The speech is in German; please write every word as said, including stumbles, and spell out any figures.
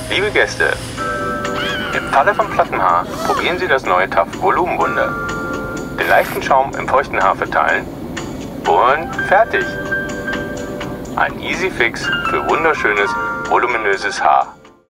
Liebe Gäste, im Falle von Plattenhaar probieren Sie das neue Taff Volumenwunder. Den leichten Schaum im feuchten Haar verteilen und fertig. Ein Easy Fix für wunderschönes, voluminöses Haar.